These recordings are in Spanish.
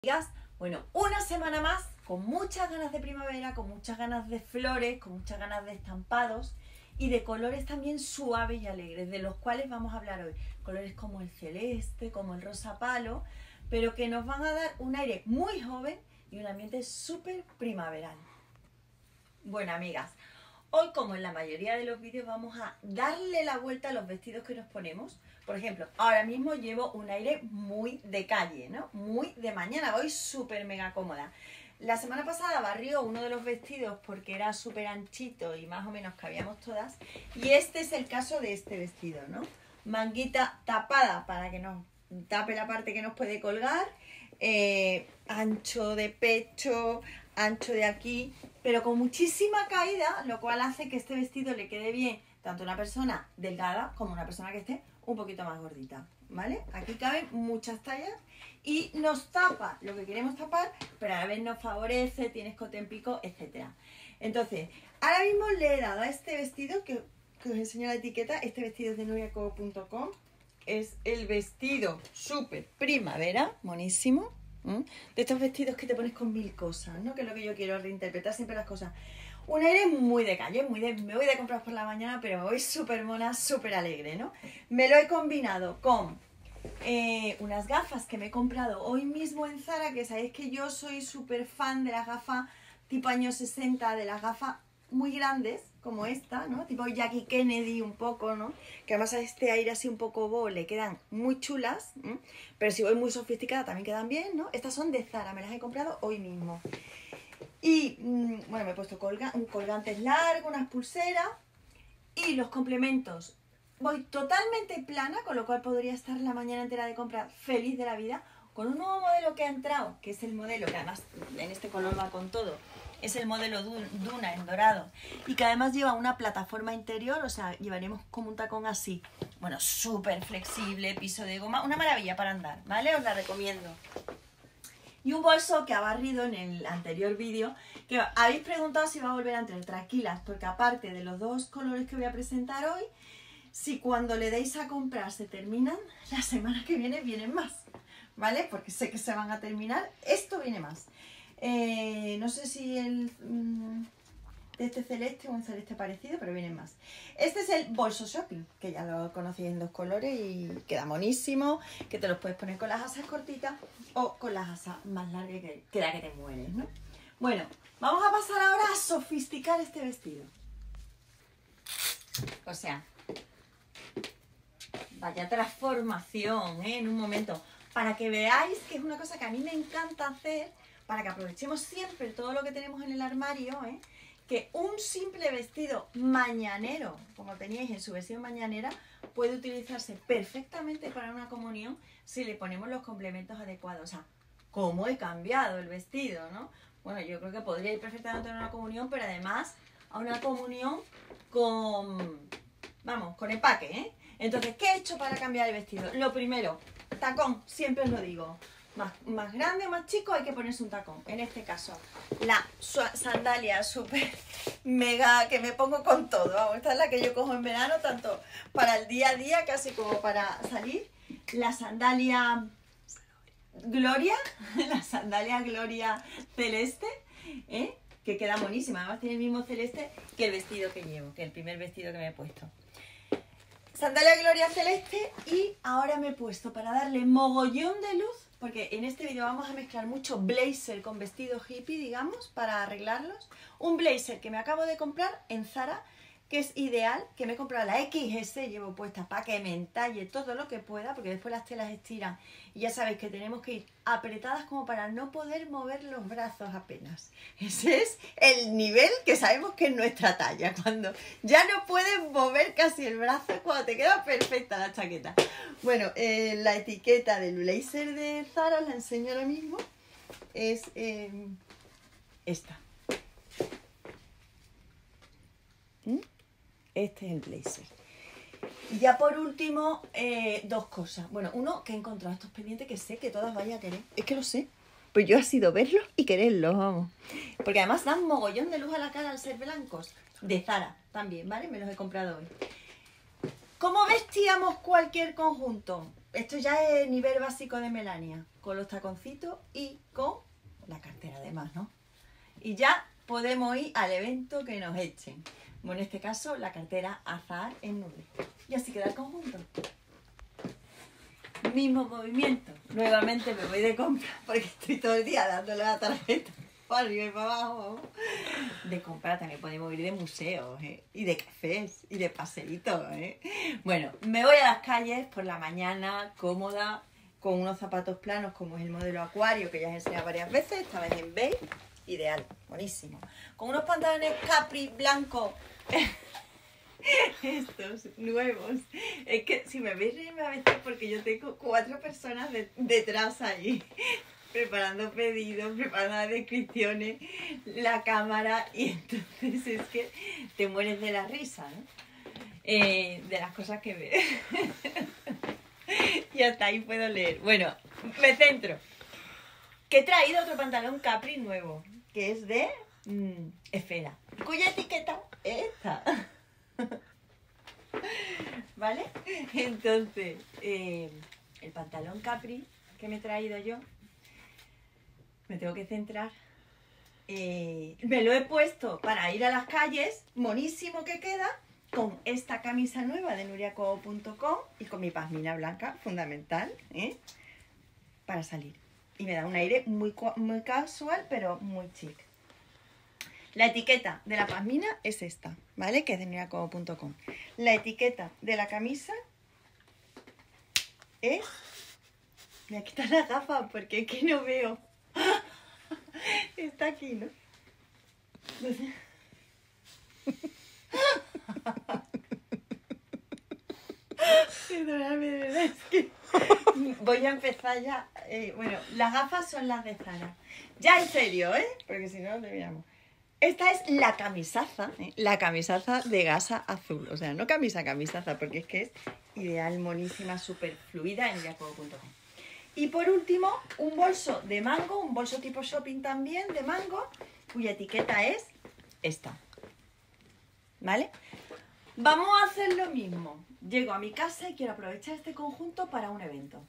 Amigas, bueno, una semana más con muchas ganas de primavera, con muchas ganas de flores, con muchas ganas de estampados y de colores también suaves y alegres, de los cuales vamos a hablar hoy. Colores como el celeste, como el rosa palo, pero que nos van a dar un aire muy joven y un ambiente súper primaveral. Bueno, amigas, hoy, como en la mayoría de los vídeos, vamos a darle la vuelta a los vestidos que nos ponemos. Por ejemplo, ahora mismo llevo un aire muy de calle, ¿no? Muy de mañana, voy súper mega cómoda. La semana pasada barrió uno de los vestidos porque era súper anchito y más o menos cabíamos todas. Y este es el caso de este vestido, ¿no? Manguita tapada para que nos tape la parte que nos puede colgar. Ancho de pecho, ancho de aquí, pero con muchísima caída, lo cual hace que este vestido le quede bien tanto a una persona delgada como a una persona que esté un poquito más gordita, ¿vale? Aquí caben muchas tallas y nos tapa lo que queremos tapar, pero a la vez nos favorece, tiene escote en pico, etc. Entonces, ahora mismo le he dado a este vestido, que os enseño la etiqueta. Este vestido es de nuriaco.com. Es el vestido súper primavera, monísimo. De estos vestidos que te pones con mil cosas, ¿no? Que es lo que yo quiero, reinterpretar siempre las cosas. Un aire muy de calle, me voy de compras por la mañana, pero me voy súper mona, súper alegre, ¿no? Me lo he combinado con unas gafas que me he comprado hoy mismo en Zara, que sabéis que yo soy súper fan de las gafas tipo años 60, de las gafas muy grandes, como esta, ¿no? Tipo Jackie Kennedy un poco, ¿no? Que además a este aire así un poco boho le quedan muy chulas, ¿eh? Pero si voy muy sofisticada también quedan bien, ¿no? Estas son de Zara, me las he comprado hoy mismo. Y, bueno, me he puesto colgantes largos, unas pulseras y los complementos. Voy totalmente plana, con lo cual podría estar la mañana entera de compra feliz de la vida, con un nuevo modelo que ha entrado, que es el modelo, que además en este color va con todo, es el modelo Duna en dorado, y que además lleva una plataforma interior, o sea, llevaremos como un tacón así, bueno, súper flexible, piso de goma, una maravilla para andar, ¿vale? Os la recomiendo. Y un bolso que ha barrido en el anterior vídeo, que habéis preguntado si va a volver a entrar. Tranquilas, porque aparte de los dos colores que voy a presentar hoy, si cuando le deis a comprar se terminan, la semana que viene vienen más, ¿vale? Porque sé que se van a terminar, esto viene más. No sé si el de este celeste o un celeste parecido, pero vienen más. Este es el bolso shopping, que ya lo conocéis en dos colores y queda monísimo, que te los puedes poner con las asas cortitas o con las asas más largas que la que te mueres, ¿no? Bueno, vamos a pasar ahora a sofisticar este vestido. O sea, vaya transformación, ¿eh? En un momento, para que veáis que es una cosa que a mí me encanta hacer, para que aprovechemos siempre todo lo que tenemos en el armario, ¿eh? Que un simple vestido mañanero, como teníais en su versión mañanera, puede utilizarse perfectamente para una comunión si le ponemos los complementos adecuados. O sea, ¿cómo he cambiado el vestido, no? Bueno, yo creo que podría ir perfectamente a una comunión, pero además a una comunión con, vamos, con empaque, ¿eh? Entonces, ¿qué he hecho para cambiar el vestido? Lo primero, tacón, siempre os lo digo. Más grande o más chico hay que ponerse un tacón. En este caso, la sandalia súper mega que me pongo con todo. Vamos, esta es la que yo cojo en verano, tanto para el día a día casi como para salir. La sandalia Gloria, la sandalia Gloria celeste, ¿eh? Que queda buenísima. Además tiene el mismo celeste que el vestido que llevo, que el primer vestido que me he puesto. Sandalia Gloria celeste, y ahora me he puesto, para darle mogollón de luz, porque en este vídeo vamos a mezclar mucho blazer con vestido hippie, digamos, para arreglarlos. Un blazer que me acabo de comprar en Zara, que es ideal, que me he comprado la XS, llevo puesta para que me entalle todo lo que pueda, porque después las telas estiran y ya sabéis que tenemos que ir apretadas como para no poder mover los brazos apenas. Ese es el nivel que sabemos que es nuestra talla, cuando ya no puedes mover casi el brazo, cuando te queda perfecta la chaqueta. Bueno, la etiqueta del blazer de Zara, la enseño ahora mismo, es esta. Este es el blazer. Y ya por último, dos cosas. Bueno, uno, que he encontrado estos pendientes que sé que todas vais a querer. Es que lo sé. Pues yo ha sido verlos y quererlos, vamos. Porque además dan mogollón de luz a la cara al ser blancos. De Zara también, ¿vale? Me los he comprado hoy. ¿Cómo vestíamos cualquier conjunto? Esto ya es nivel básico de Melania. con los taconcitos y con la cartera además, ¿no? Y ya podemos ir al evento que nos echen. Bueno, en este caso la cartera azahar en nude. Y así queda el conjunto. Mismo movimiento. Nuevamente me voy de compra porque estoy todo el día dándole la tarjeta para arriba y para abajo. De compra también podemos ir de museos, y de cafés y de paseitos. Bueno, me voy a las calles por la mañana, cómoda, con unos zapatos planos como es el modelo Acuario, que ya os he enseñado varias veces, esta vez en beige, ideal, buenísimo. Con unos pantalones Capri blancos, estos nuevos. Es que si me veis reírme a veces porque yo tengo 4 personas detrás ahí, preparando pedidos, preparando las descripciones, la cámara, y entonces es que te mueres de la risa, ¿no? De las cosas que ves. Y hasta ahí puedo leer. Bueno, me centro. Que he traído otro pantalón Capri nuevo, que es de Esfera, cuya etiqueta es esta. ¿Vale? Entonces, el pantalón Capri que me he traído yo, me tengo que centrar. Me lo he puesto para ir a las calles, monísimo que queda, con esta camisa nueva de nuriacobo.com y con mi pasmina blanca, fundamental, para salir. Y me da un aire muy casual, pero muy chic. La etiqueta de la pasmina es esta, ¿vale? Que es de nuriacobo.com. La etiqueta de la camisa es... Me voy a quitar las gafas porque es que no veo. Está aquí, ¿no? Perdóname, de verdad, es que voy a empezar ya. Bueno, las gafas son las de Zara. Ya en serio, porque si no, terminamos. Esta es la camisaza, la camisaza de gasa azul. O sea, no camisaza, porque es que es ideal, monísima, súper fluida en nuriacobo.com. Y por último, un bolso de mango, un bolso tipo shopping también de mango, cuya etiqueta es esta. ¿Vale? Vamos a hacer lo mismo. Llego a mi casa y quiero aprovechar este conjunto para un evento.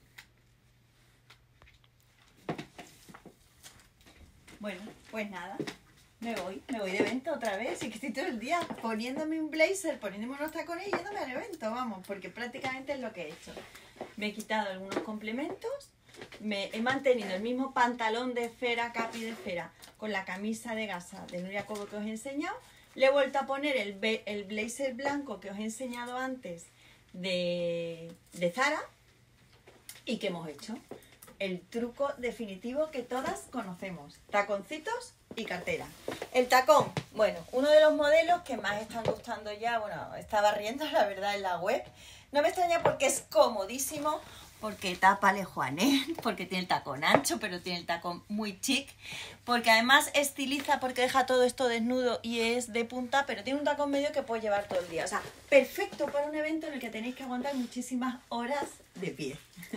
Bueno, pues nada, me voy de evento otra vez. Y que estoy todo el día poniéndome un blazer, poniéndome unos tacones y yéndome al evento, vamos, porque prácticamente es lo que he hecho. Me he quitado algunos complementos, he mantenido el mismo pantalón de Esfera, Capri de Esfera, con la camisa de gasa de nuriacobo que os he enseñado. Le he vuelto a poner el blazer blanco que os he enseñado antes de Zara. ¿Y qué hemos hecho? El truco definitivo que todas conocemos. Taconcitos y cartera. El tacón, bueno, uno de los modelos que más están gustando ya, bueno, estaba riendo la verdad en la web. No me extraña porque es comodísimo, porque tápale Juan, porque tiene el tacón ancho, pero tiene el tacón muy chic, porque además estiliza porque deja todo esto desnudo y es de punta, pero tiene un tacón medio que puedes llevar todo el día. O sea, perfecto para un evento en el que tenéis que aguantar muchísimas horas de pie.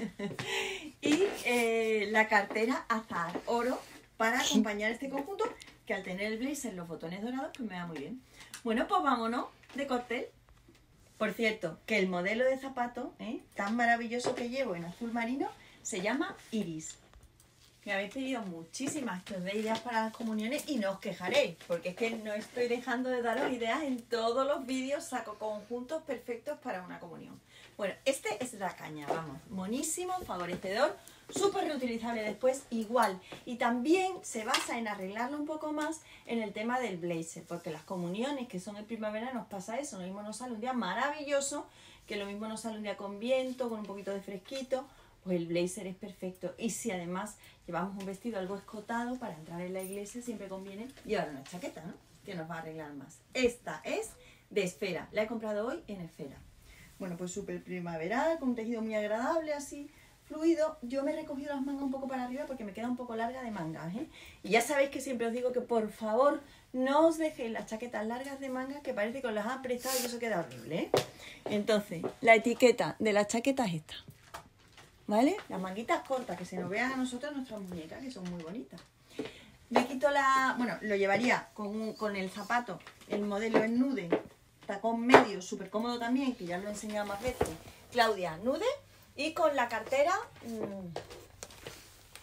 Y la cartera azahar oro para acompañar este conjunto, que al tener el blazer, los botones dorados, pues me va muy bien. Bueno, pues vámonos de cóctel. Por cierto, que el modelo de zapato tan maravilloso que llevo en azul marino se llama Iris. Me habéis pedido muchísimas que os dé ideas para las comuniones y no os quejaréis, porque es que no estoy dejando de daros ideas. En todos los vídeos saco conjuntos perfectos para una comunión. Bueno, este es la caña, vamos, monísimo, favorecedor, súper reutilizable después, igual. Y también se basa en arreglarlo un poco más en el tema del blazer, porque las comuniones que son en primavera nos pasa eso, lo mismo nos sale un día maravilloso, que lo mismo nos sale un día con viento, con un poquito de fresquito, pues el blazer es perfecto. Y si además llevamos un vestido algo escotado para entrar en la iglesia, siempre conviene llevar una chaqueta, ¿no? Que nos va a arreglar más. Esta es de Esfera, la he comprado hoy en Esfera. Bueno, pues súper primaveral, con un tejido muy agradable, así, fluido. Yo me he recogido las mangas un poco para arriba porque me queda un poco larga de mangas, Y ya sabéis que siempre os digo que por favor no os dejéis las chaquetas largas de mangas, que parece que os las han prestado y eso queda horrible, Entonces, la etiqueta de la chaqueta es esta, ¿vale? Las manguitas cortas, que se nos vean a nosotros nuestras muñecas, que son muy bonitas. Me quito bueno, lo llevaría con el zapato, el modelo en nude, tacón medio, súper cómodo también, que ya lo he enseñado más veces, Claudia, nude, y con la cartera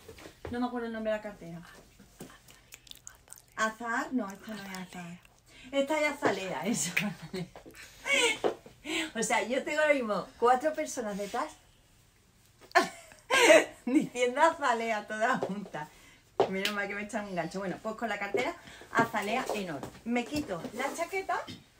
No me acuerdo el nombre de la cartera. Azahar, no, esta no es Azahar. Esta es Azalea, eso. O sea, yo tengo ahora mismo 4 personas detrás diciendo Azalea todas juntas. Menos mal que me echan un gancho. Bueno, pues con la cartera Azalea en oro. Me quito la chaqueta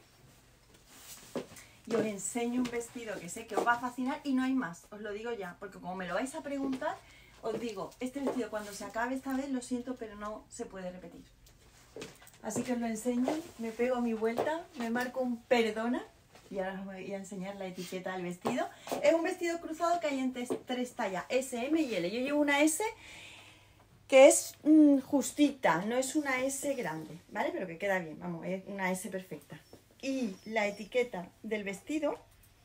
y os enseño un vestido que sé que os va a fascinar y no hay más, os lo digo ya, porque como me lo vais a preguntar, os digo, este vestido cuando se acabe esta vez, lo siento, pero no se puede repetir. Así que os lo enseño, me pego mi vuelta, me marco un perdona y ahora os voy a enseñar la etiqueta del vestido. Es un vestido cruzado que hay en 3 tallas, S, M y L. Yo llevo una S que es justita, no es una S grande, ¿vale? Pero que queda bien, vamos, es una S perfecta. Y la etiqueta del vestido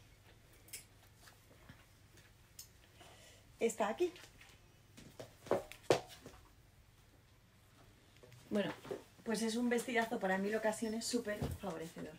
está aquí. Bueno, pues es un vestidazo para 1000 ocasiones súper favorecedor.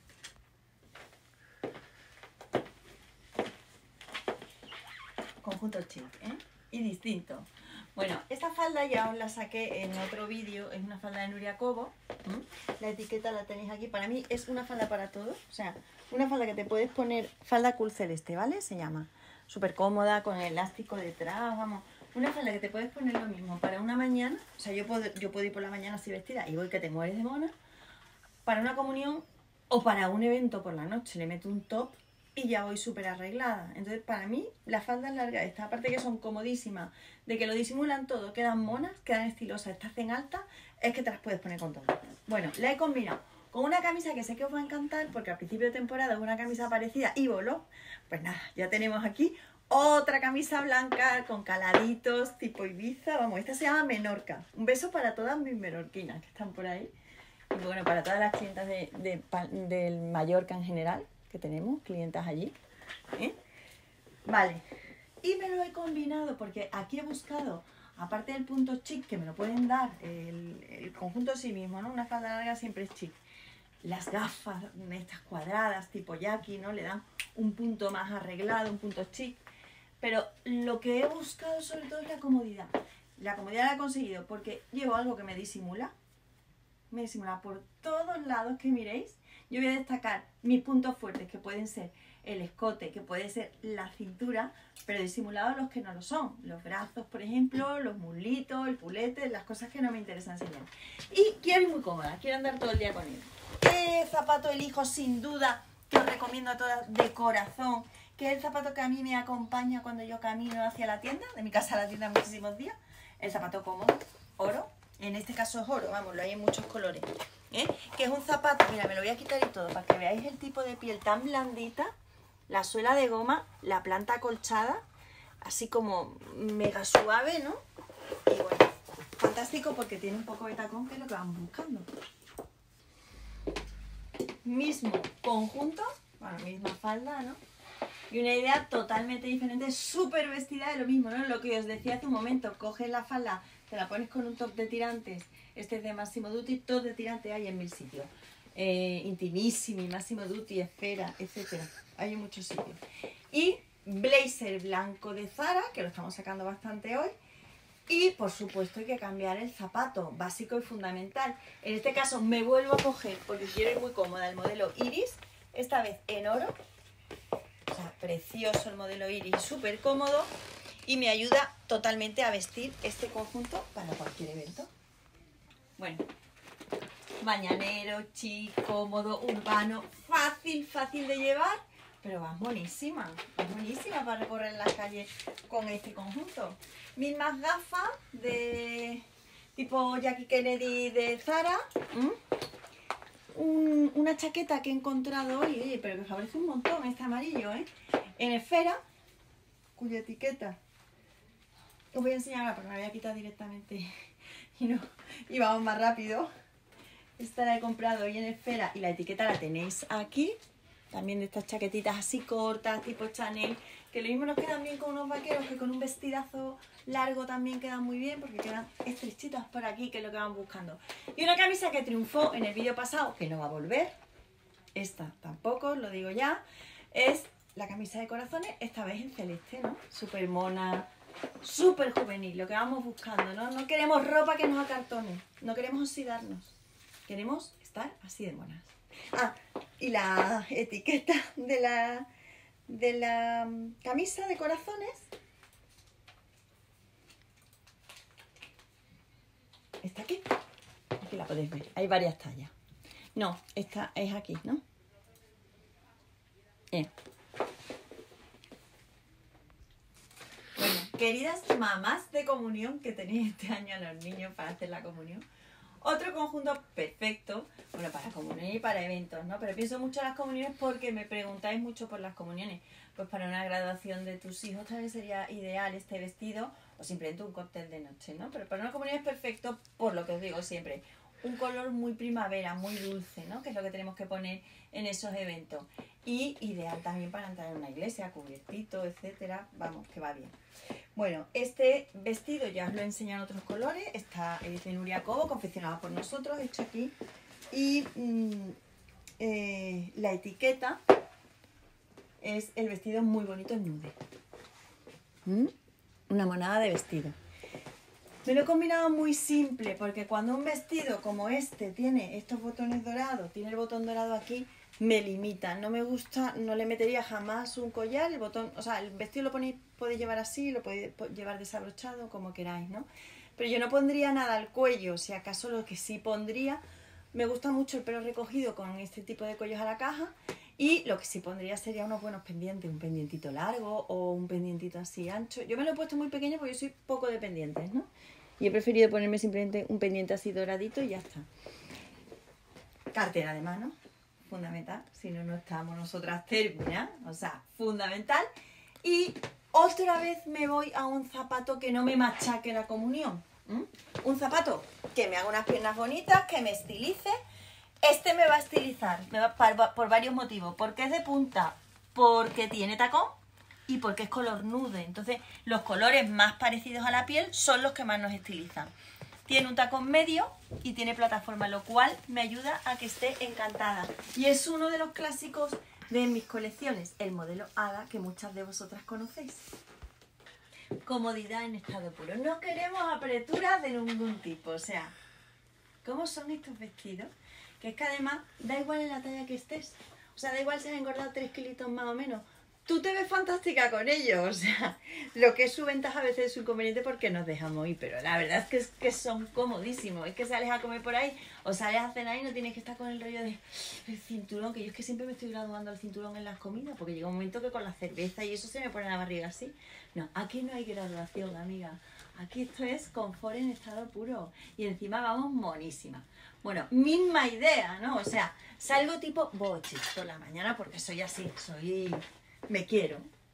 Conjunto chic, ¿eh? Y distinto. Bueno, esta falda ya os la saqué en otro vídeo, es una falda de Nuria Cobo. La etiqueta la tenéis aquí. Para mí es una falda para todos, o sea, una falda que te puedes poner, falda cool celeste, ¿vale? Se llama. Súper cómoda, con el elástico detrás, vamos. Una falda que te puedes poner lo mismo para una mañana, o sea, yo puedo ir por la mañana así vestida y voy que te mueres de mona, para una comunión o para un evento por la noche, le meto un top y ya voy súper arreglada. Entonces, para mí, las faldas largas estas, aparte que son comodísimas, de que lo disimulan todo, quedan monas, quedan estilosas, estas hacen altas, es que te las puedes poner con todo. Bueno, la he combinado con una camisa que sé que os va a encantar, porque al principio de temporada es una camisa parecida y voló. Pues nada, ya tenemos aquí otra camisa blanca con caladitos, tipo Ibiza. Vamos, esta se llama Menorca. Un beso para todas mis menorquinas que están por ahí. Y bueno, para todas las clientas del Mallorca en general, que tenemos clientas allí. Vale, y me lo he combinado porque aquí he buscado, aparte del punto chic, que me lo pueden dar, el conjunto sí mismo, ¿no? Una falda larga siempre es chic. Las gafas, estas cuadradas, tipo Jackie, ¿no? Le dan un punto más arreglado, un punto chic. Pero lo que he buscado sobre todo es la comodidad. La comodidad la he conseguido porque llevo algo que me disimula. Me disimula por todos lados que miréis. Yo voy a destacar mis puntos fuertes, que pueden ser el escote, que puede ser la cintura, pero disimulados los que no lo son. Los brazos, por ejemplo, los muslitos, el culete, las cosas que no me interesan enseñar. Y quiero ir muy cómoda, quiero andar todo el día con él. ¿Qué zapato elijo sin duda? Que os recomiendo a todas de corazón. Que es el zapato que a mí me acompaña cuando yo camino hacia la tienda, de mi casa a la tienda muchísimos días. El zapato cómodo, oro. En este caso es oro, vamos, lo hay en muchos colores. Que es un zapato, mira, me lo voy a quitar y todo, para que veáis el tipo de piel tan blandita. La suela de goma, la planta acolchada, así como mega suave, ¿no? Y bueno, fantástico porque tiene un poco de tacón, que es lo que vamos buscando. Mismo conjunto, bueno, misma falda, ¿no? Y una idea totalmente diferente, súper vestida de lo mismo, ¿no? Lo que os decía hace un momento, coges la falda, te la pones con un top de tirantes, este es de Massimo Dutti, top de tirante hay en 1000 sitios. Intimissimi, Massimo Dutti, Esfera, etcétera. Hay en muchos sitios. Y blazer blanco de Zara, que lo estamos sacando bastante hoy. Y por supuesto hay que cambiar el zapato, básico y fundamental. En este caso me vuelvo a coger, porque quiero ir muy cómoda, el modelo Iris, esta vez en oro. O sea, precioso el modelo Iris, súper cómodo. Y me ayuda totalmente a vestir este conjunto para cualquier evento. Bueno, mañanero, chic, cómodo, urbano, fácil de llevar, pero va buenísima para recorrer las calles con este conjunto. Mismas gafas de tipo Jackie Kennedy de Zara. Una chaqueta que he encontrado hoy, oye, pero que favorece un montón, este amarillo, en Esfera, cuya etiqueta os voy a enseñar ahora porque me la voy a quitar directamente y vamos más rápido. Esta la he comprado hoy en Esfera y la etiqueta la tenéis aquí. También de estas chaquetitas así cortas, tipo Chanel, que lo mismo nos quedan bien con unos vaqueros que con un vestidazo largo también quedan muy bien porque quedan estrechitas por aquí, que es lo que van buscando. Y una camisa que triunfó en el vídeo pasado, que no va a volver, esta tampoco, lo digo ya, es la camisa de corazones, esta vez en celeste, ¿no? Súper mona, súper juvenil, lo que vamos buscando, ¿no? No queremos ropa que nos acartone, no queremos oxidarnos, queremos estar así de monas. Ah, y la etiqueta de la camisa de corazones está aquí. Aquí la podéis ver, hay varias tallas. No, esta es aquí, ¿no? Bueno, queridas mamás de comunión que tenéis este año a los niños para hacer la comunión, otro conjunto perfecto, bueno, para comunión y para eventos, ¿no? Pero pienso mucho en las comuniones porque me preguntáis mucho por las comuniones. Pues para una graduación de tus hijos también sería ideal este vestido, o simplemente un cóctel de noche, ¿no? Pero para una comunión es perfecto por lo que os digo siempre. Un color muy primavera, muy dulce, ¿no? Que es lo que tenemos que poner en esos eventos. Y ideal también para entrar en una iglesia, cubiertito, etcétera. Vamos, que va bien. Bueno, este vestido ya os lo he enseñado en otros colores. Está de Nuria Cobo, confeccionado por nosotros, hecho aquí. Y la etiqueta es el vestido muy bonito en nude. Una monada de vestido. Me lo he combinado muy simple porque cuando un vestido como este tiene estos botones dorados, tiene el botón dorado aquí, me limita. No me gusta, no le metería jamás un collar, el botón, o sea, el vestido lo podéis llevar así, lo podéis llevar desabrochado, como queráis, ¿no? Pero yo no pondría nada al cuello, si acaso lo que sí pondría, me gusta mucho el pelo recogido con este tipo de cuellos a la caja. Y lo que sí pondría sería unos buenos pendientes, un pendientito largo o un pendientito así ancho. Yo me lo he puesto muy pequeño porque yo soy poco de pendientes, ¿no? Y he preferido ponerme simplemente un pendiente así doradito y ya está. Cartera de mano, fundamental. Si no, no estamos nosotras terminadas. O sea, fundamental. Y otra vez me voy a un zapato que no me machaque la comunión. Un zapato que me haga unas piernas bonitas, que me estilice. Este me va a estilizar por varios motivos. Porque es de punta, porque tiene tacón y porque es color nude. Entonces, los colores más parecidos a la piel son los que más nos estilizan. Tiene un tacón medio y tiene plataforma, lo cual me ayuda a que esté encantada. Y es uno de los clásicos de mis colecciones, el modelo Ada, que muchas de vosotras conocéis. Comodidad en estado puro. No queremos apreturas de ningún tipo. O sea, ¿cómo son estos vestidos? Que es que además da igual en la talla que estés. O sea, da igual si has engordado 3 kilitos más o menos. Tú te ves fantástica con ellos. O sea, lo que es su ventaja a veces es su inconveniente porque nos dejamos ir. Pero la verdad es que son comodísimos. Es que sales a comer por ahí o sales a cenar y no tienes que estar con el rollo de el cinturón. Que yo es que siempre me estoy graduando el cinturón en las comidas. Porque llega un momento que con la cerveza y eso se me pone la barriga así. No, aquí no hay graduación, amiga. Aquí esto es confort en estado puro. Y encima vamos monísimas. Bueno, misma idea, ¿no? O sea, salgo tipo bochi por la mañana porque soy así, me quiero,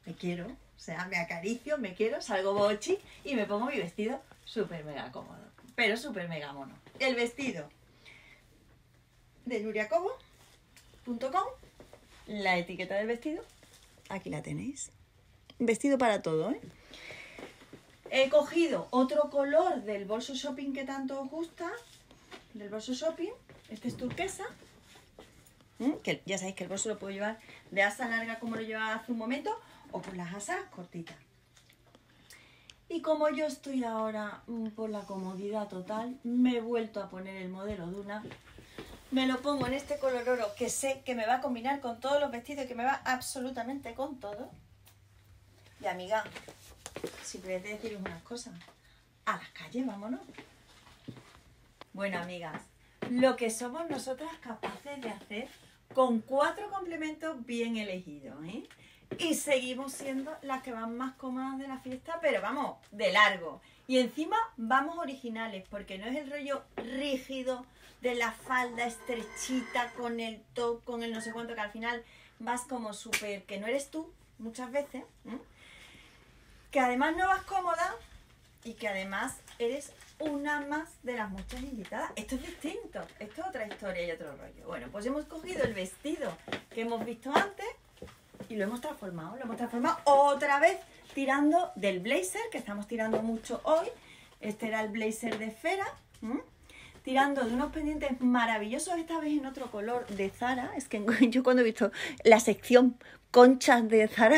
o sea, me acaricio, me quiero, salgo bochi y me pongo mi vestido súper mega cómodo, pero súper mega mono. El vestido de nuriacobo.com, la etiqueta del vestido, aquí la tenéis. Vestido para todo, ¿eh? He cogido otro color del bolso shopping que tanto os gusta, del bolso shopping, este es turquesa, que ya sabéis que el bolso lo puedo llevar de asa larga como lo llevaba hace un momento o por las asas cortitas. Y como yo estoy ahora por la comodidad total, me he vuelto a poner el modelo Duna. Me lo pongo en este color oro que sé que me va a combinar con todos los vestidos y que me va absolutamente con todo. Y amiga, simplemente deciros unas cosas. A las calles, vámonos. Bueno, amigas, lo que somos nosotras capaces de hacer con 4 complementos bien elegidos, ¿eh? Y seguimos siendo las que van más cómodas de la fiesta, pero vamos, de largo. Y encima vamos originales, porque no es el rollo rígido de la falda estrechita con el top, con el no sé cuánto, que al final vas como súper, que no eres tú muchas veces, ¿eh? Que además no vas cómoda y que además eres una más de las muchas invitadas. Esto es distinto, esto es otra historia y otro rollo. Bueno, pues hemos cogido el vestido que hemos visto antes y lo hemos transformado otra vez tirando del blazer, que estamos tirando mucho hoy. Este era el blazer de Fera, tirando de unos pendientes maravillosos, esta vez en otro color de Zara. Es que yo cuando he visto la sección conchas de Zara,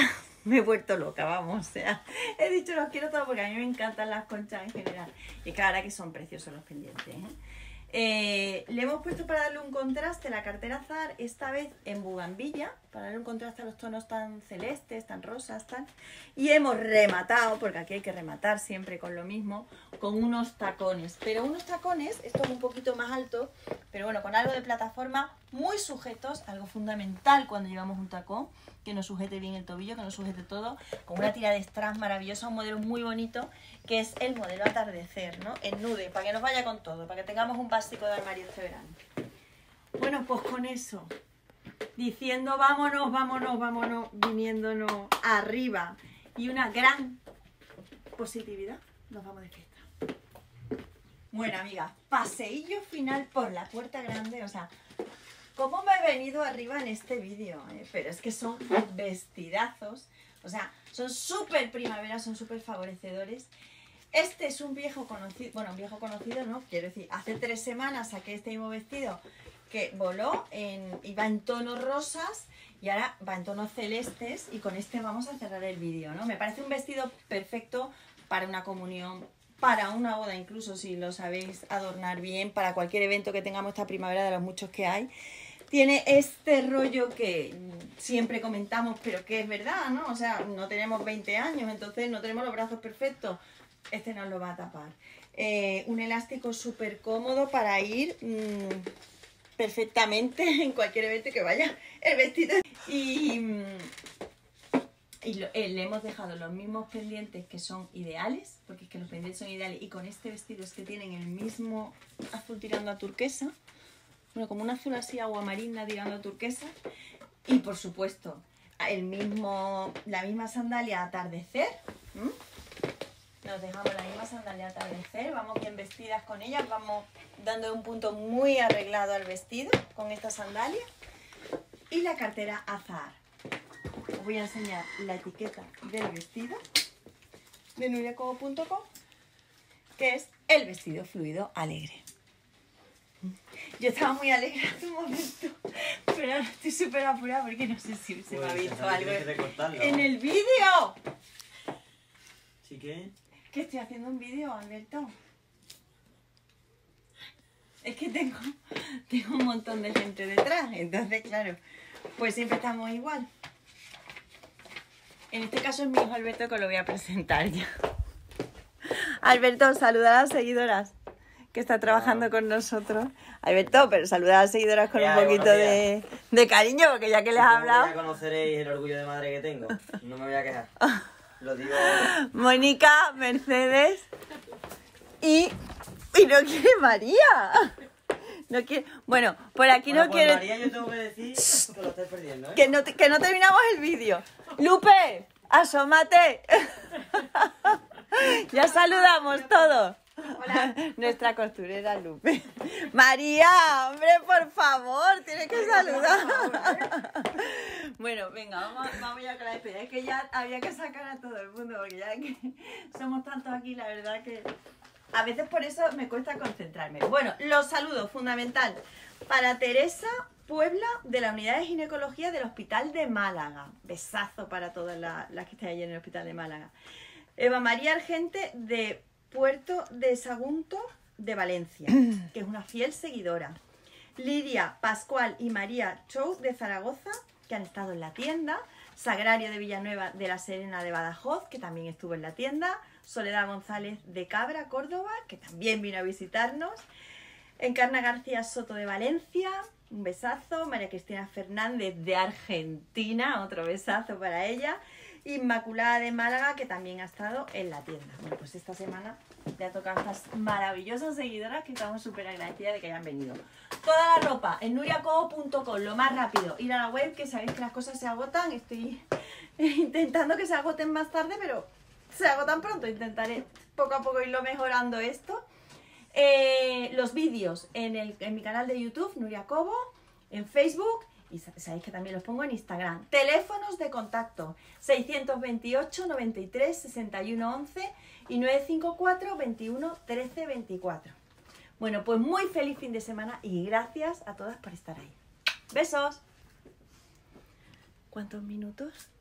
me he vuelto loca, vamos, o sea, he dicho los quiero todos porque a mí me encantan las conchas en general. Y claro que son preciosos los pendientes, ¿eh? Le hemos puesto para darle un contraste la cartera azar, esta vez en bugambilla, para darle un contraste a los tonos tan celestes, tan rosas, tal. Y hemos rematado, porque aquí hay que rematar siempre con lo mismo, con unos tacones. Pero unos tacones, esto es un poquito más alto, pero bueno, con algo de plataforma, muy sujetos, algo fundamental cuando llevamos un tacón, que nos sujete bien el tobillo, que nos sujete todo, con una tira de strass maravillosa, un modelo muy bonito, que es el modelo atardecer, ¿no? En nude, para que nos vaya con todo, para que tengamos un básico de armario este verano. Bueno, pues con eso, diciendo vámonos, vámonos, vámonos, viniéndonos arriba y una gran positividad, nos vamos de fiesta. Bueno, amigas, paseillo final por la puerta grande, o sea, ¿cómo me he venido arriba en este vídeo? Pero es que son vestidazos, o sea, son súper primavera, son súper favorecedores. Este es un viejo conocido, bueno, un viejo conocido, ¿no? Quiero decir, hace 3 semanas saqué este mismo vestido que voló, iba en tonos rosas y ahora va en tonos celestes y con este vamos a cerrar el vídeo, ¿no? Me parece un vestido perfecto para una comunión, para una boda incluso, si lo sabéis adornar bien, para cualquier evento que tengamos esta primavera de los muchos que hay. Tiene este rollo que siempre comentamos, pero que es verdad, ¿no? O sea, no tenemos 20 años, entonces no tenemos los brazos perfectos. Este nos lo va a tapar. Un elástico súper cómodo para ir perfectamente en cualquier evento que vaya el vestido. Le hemos dejado los mismos pendientes que son ideales, porque es que los pendientes son ideales, y con este vestido es que tienen el mismo azul tirando a turquesa, bueno, como un azul así agua marina tirando a turquesa, y por supuesto la misma sandalia atardecer. Nos dejamos la misma sandalia atardecer, vamos bien vestidas con ellas, vamos dando un punto muy arreglado al vestido con esta sandalia y la cartera azar. Os voy a enseñar la etiqueta del vestido de nuriacobo.com, que es el vestido fluido alegre. Yo estaba muy alegre hace un momento, pero ahora estoy súper apurada porque no sé si se me ha visto algo en el vídeo. ¿Sí qué? Que estoy haciendo un vídeo, Alberto. Es que tengo un montón de gente detrás, entonces claro, pues siempre estamos igual. En este caso es mi hijo Alberto, que lo voy a presentar ya. Alberto, saluda a las seguidoras que está trabajando con nosotros. Alberto, pero saluda a las seguidoras con un poquito de cariño, porque ya que les has hablado. Ya conoceréis el orgullo de madre que tengo, no me voy a quejar. Lo digo. Mónica, Mercedes y no quiere María. No quiere. Bueno, por aquí Bueno, no pues quiere. María, yo tengo que decir que lo estáis perdiendo, ¿eh? Que no terminamos el vídeo. Lupe, asómate. Ya saludamos todos. Hola. Nuestra costurera Lupe. María, hombre, por favor, tienes que saludar. Bueno, venga, vamos ya con la despedida. Es que ya había que sacar a todo el mundo, porque ya que somos tantos aquí, la verdad que a veces por eso me cuesta concentrarme. Bueno, los saludos, fundamental. Para Teresa Puebla, de la Unidad de Ginecología del Hospital de Málaga. Besazo para todas las que estén allí en el Hospital de Málaga. Eva María Argente, de Puerto de Sagunto, de Valencia, que es una fiel seguidora. Lidia Pascual y María Chou, de Zaragoza, que han estado en la tienda. Sagrario de Villanueva de la Serena, de Badajoz, que también estuvo en la tienda. Soledad González, de Cabra, Córdoba, que también vino a visitarnos. Encarna García Soto, de Valencia, un besazo. María Cristina Fernández, de Argentina, otro besazo para ella. Inmaculada, de Málaga, que también ha estado en la tienda. Bueno, pues esta semana le ha tocado a estas maravillosas seguidoras, que estamos súper agradecidas de que hayan venido. Toda la ropa en nuriacobo.com, lo más rápido. Ir a la web, que sabéis que las cosas se agotan. Estoy intentando que se agoten más tarde, pero se agotan pronto. Intentaré poco a poco irlo mejorando esto. Los vídeos en mi canal de YouTube, Nuria Cobo, en Facebook. Y sabéis que también los pongo en Instagram. Teléfonos de contacto 628 93 61 11 y 954 21 13 24. Bueno, pues muy feliz fin de semana y gracias a todas por estar ahí. Besos. ¿Cuántos minutos?